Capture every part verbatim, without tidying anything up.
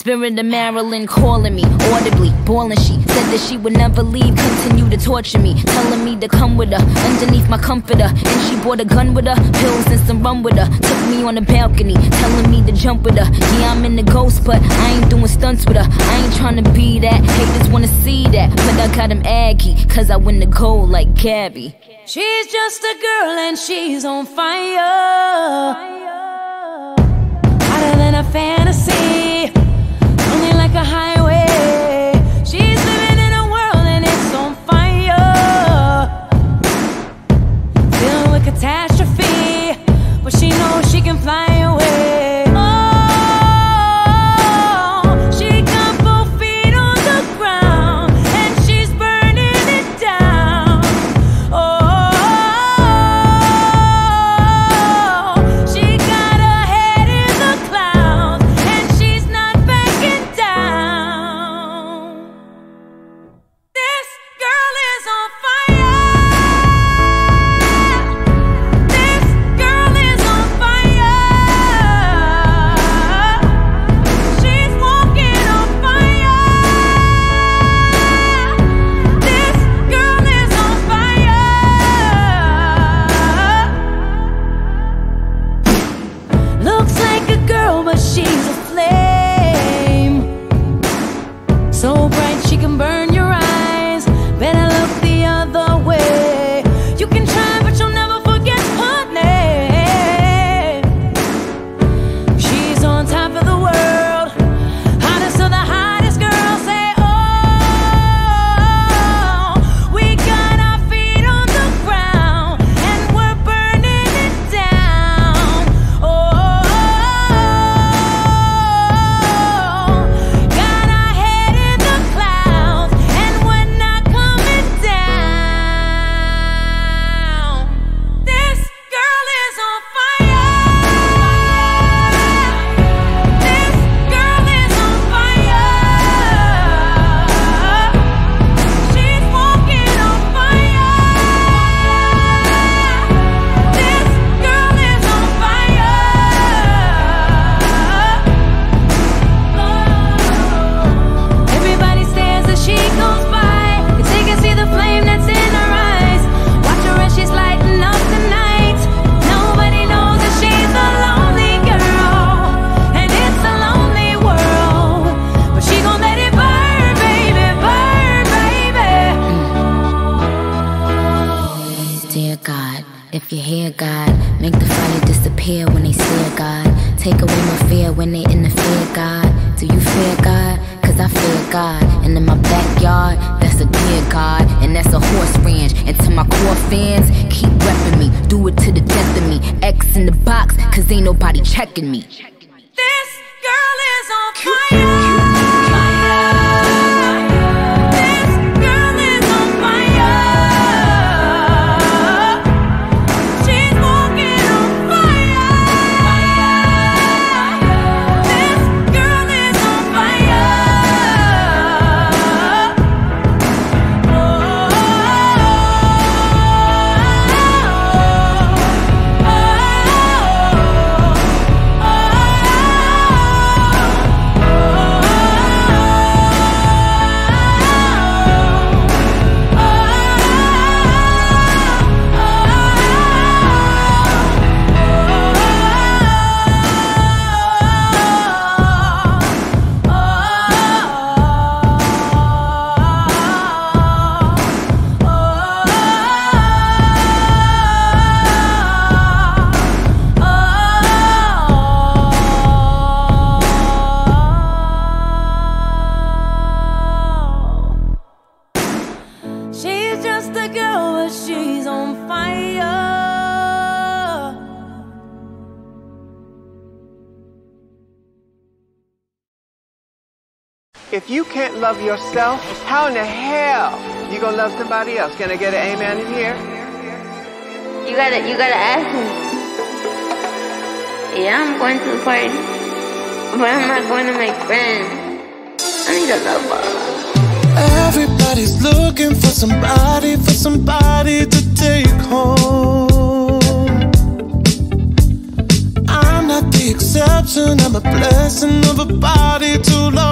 spirit of Marilyn calling me, audibly, bawlin. She said that she would never leave, continue to torture me, telling me to come with her, underneath my comforter. And she brought a gun with her, pills and some rum with her. Took me on the balcony, telling me to jump with her. Yeah, I'm in the ghost, but I ain't doing stunts with her. I ain't trying to be that, haters wanna see that, but I got him aggy, cause I win the gold like Gabby. She's just a girl and she's on fire, hotter than a fantasy, only like a highway. She's living in a world and it's on fire, filled with catastrophe, but she knows she can fly away. So bright she can burn your eyes, better look the other way. You can try but you'll never forget her name. She's on top of the world, hottest of the hottest girls. Say oh, we got our feet on the ground and we're burning it down. Oh, if you hear God, make the fire disappear when they stare God. Take away my fear when they interfere God. Do you fear God? Cause I fear God. And in my backyard, that's a dear God. And that's a horse ranch. And to my core fans, keep repping me, do it to the death of me. X in the box, cause ain't nobody checking me. this girl is on fire. She's just a girl, but she's on fire. If you can't love yourself, how in the hell you gonna love somebody else? Can I get an amen in here? You gotta, you gotta ask me. Yeah, I'm going to the party, but I'm not going to make friends. I need a lover. Everybody's looking for somebody, for somebody to take home. I'm not the exception, I'm a blessing of a body to love.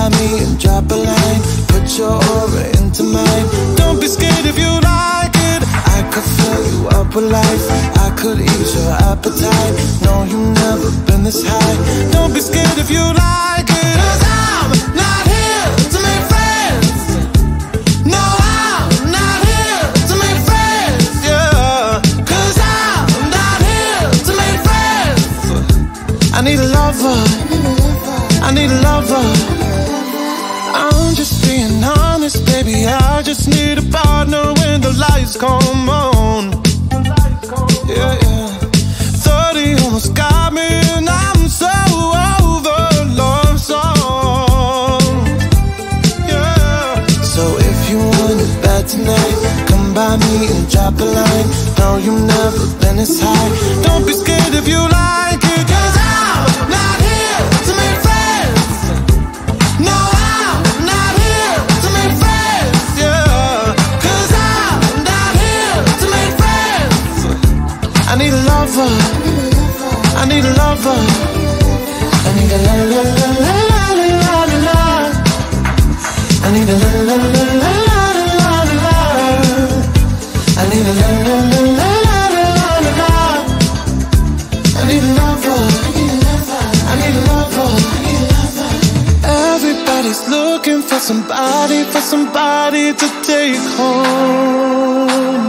by me and drop a line. Put your aura into mine. Don't be scared if you like it. I could fill you up with life. I could ease your appetite. No, you've never been this high. Don't be scared if you like it. 'Cause I'm not here to make friends. No, I'm not here to make friends, yeah. 'Cause I'm not here to make friends. I need a lover. I need a lover. I'm just being honest, baby. I just need a partner when the lights come on. Yeah, yeah. thirty almost got me, and I'm so over love song. Yeah. So if you want it bad tonight, come by me and drop a line. No, you've never been this high. Don't be scared if you like it. 'Cause I'm not here to make friends. No, I'm not here to make friends, yeah. 'Cause I'm not here to make friends. I need a lover. I need a lover. I need a la la la la la la la la. I need a la la la la la la la la. I need a la la la la la la la. I need a lover. I need a lover. Everybody's looking for somebody, for somebody to take home.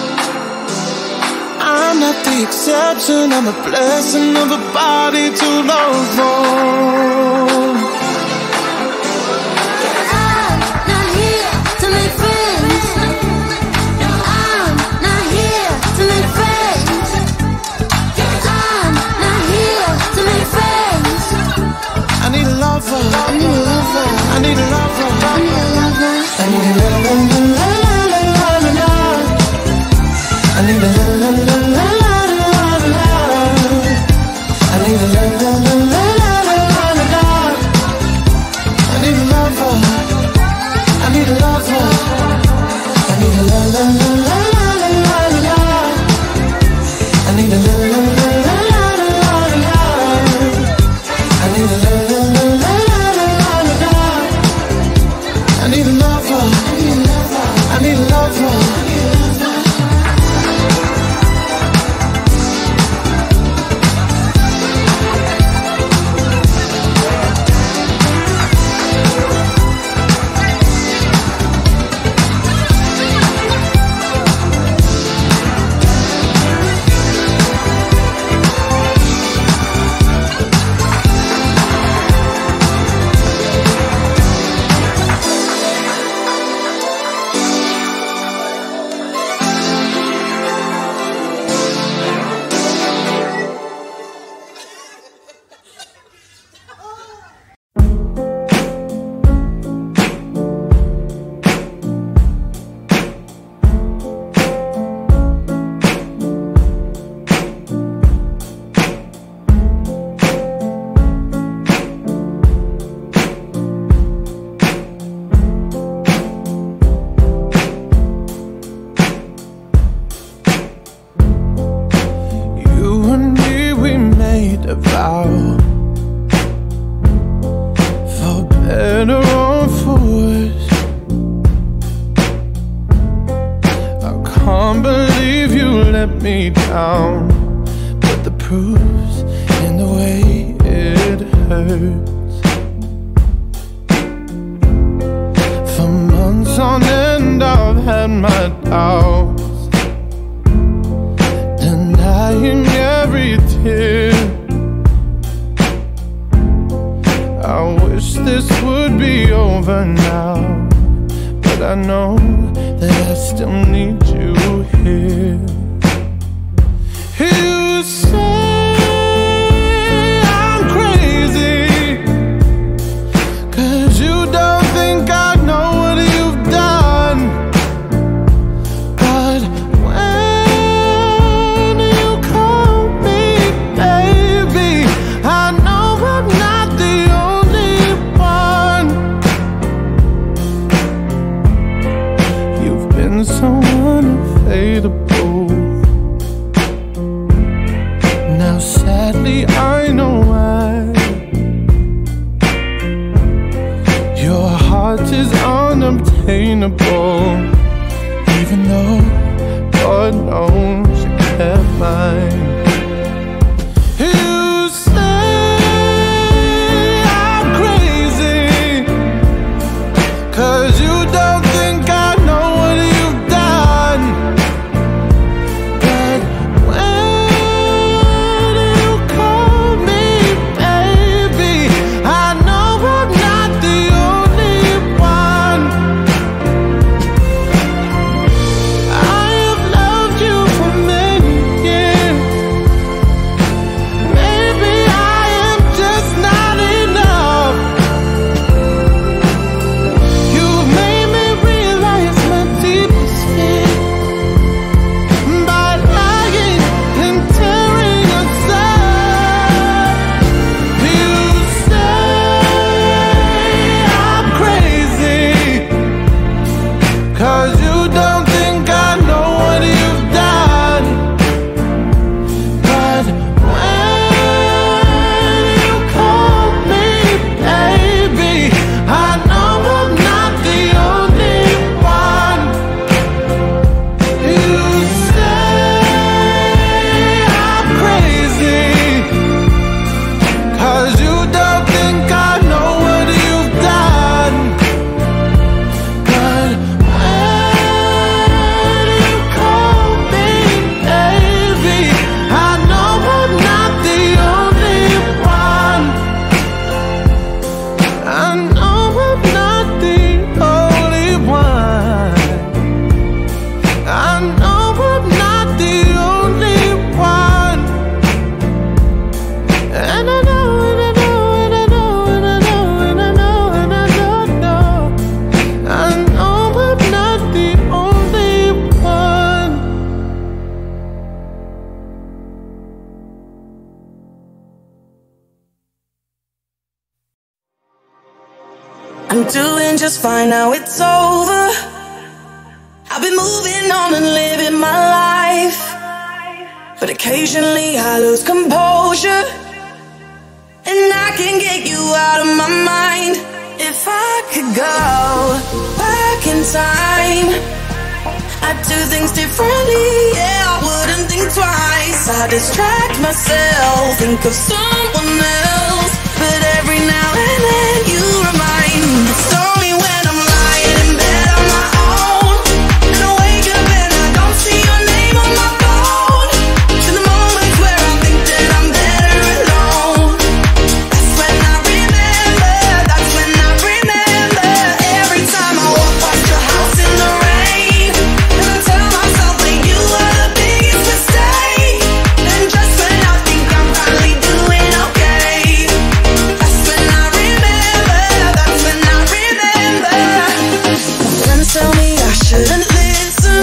I'm not the exception, I'm a blessing of a body to love on. I'm not here to make friends. No, I'm not here to make friends. I'm not here to make friends. I need a lover. I need a lover. I need a lover. I need a lover. I need a la la la la la la la la. I need a la la la la la la la la. I need a la la la la la la la. I need a lover. I need a lover. I need a la la la la la la la. I need a la la la la la la la. I need a la la la la la la la. I need a lover. I need a lover. vulnerable, even though God knows you kept mine. You say I'm crazy, 'cause you don't think I know what you've done. But when you call me baby, I know I'm not the only one. I have loved you for many years. Maybe I am just not enough. You've made me realize my deepest fear by lying and tearing us up. You say I'm crazy, 'cause you don't think I know what you've done. But when you call me baby, I know I'm not the only one. You say I'm crazy, 'cause you don't think I know what you've done. But when you call me baby, I know I'm not the only one. I know I'm not the only one. I know I'm not the only one. And I know, and I know, and I know, and I know, and I know, and I don't know. I know I'm not the only one. I'm doing just fine now it's over. I've been moving on and living my life, but occasionally I lose composure, and I can get you out of my mind. If I could go back in time, I'd do things differently, yeah, I wouldn't think twice. I distract myself, think of someone else, but every now and then you remind me. It's only when I'm lying in bed on my own, and I wake up and I don't see your name on my phone, to the moments where I think that I'm better alone. That's when I remember, that's when I remember. Every time I walk past your house in the rain, and I tell myself that you were the biggest mistake, and just when I think I'm finally doing okay, that's when I remember, that's when I remember. My friends tell me I shouldn't listen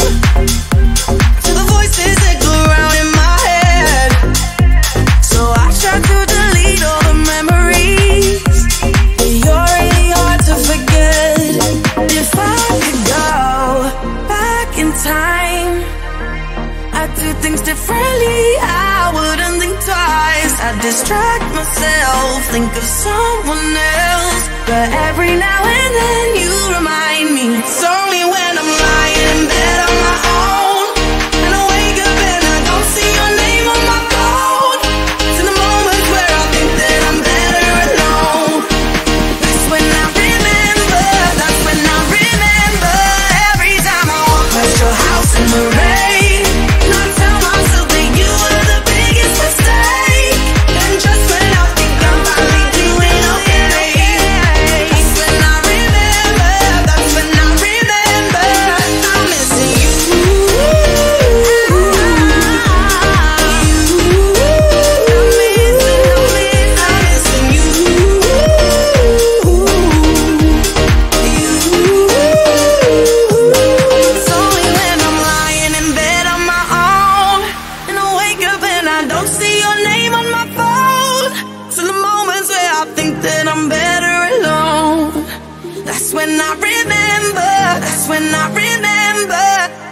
to the voices that go around in my head, so I try to delete all the memories, but you're really hard to forget. If I could go back in time, I'd do things differently, I wouldn't think twice. I'd distract myself, think of someone else, but every now and then you remind me. It's only when I'm lying in bed on my own, and I wake up and I don't see your name on my phone, to the moments where I think that I'm better alone. That's when I remember, that's when I remember. Every time I walk past your house in the rain, and I tell myself that you were the biggest mistake, and just when I think I'm finally doing okay, that's when I remember, that's when I remember. I'm missing you. I'm missing, I'm missing, I'm missing you. It's only when I'm lying in bed on my own, and I wake up and I don't see your name on my phone, to the moments where I think that I'm better alone. That's when I remember, that's when I remember.